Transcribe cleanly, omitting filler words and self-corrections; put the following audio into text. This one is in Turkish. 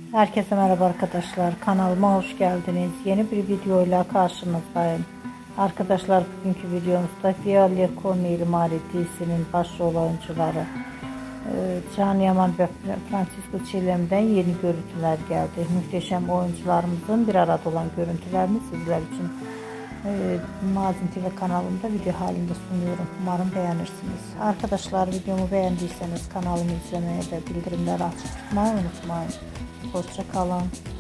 Herkese merhaba arkadaşlar. Kanalıma hoş geldiniz. Yeni bir videoyla karşınızdayım. Arkadaşlar bugünkü videomuzda Violet Corneli Mari dizisinin başrol oyuncuları Can Yaman ve Francisco Çilem'den yeni görüntüler geldi. Muhteşem oyuncularımızın bir arada olan görüntülerini sizler için Mazin TV kanalımda video halinde sunuyorum. Umarım beğenirsiniz. Arkadaşlar videomu beğendiyseniz kanalımı izlemeye ve bildirimleri açık tutmayı unutmayın. Hoşça kalın.